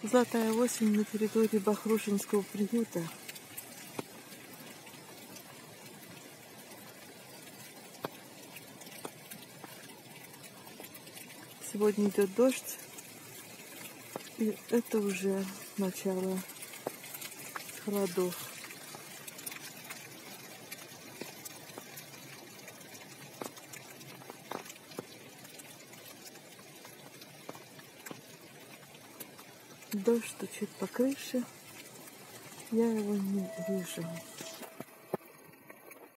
Золотая осень на территории Бахрушинского приюта. Сегодня идет дождь, и это уже начало холодов. Дождь стучит по крыше, я его не вижу.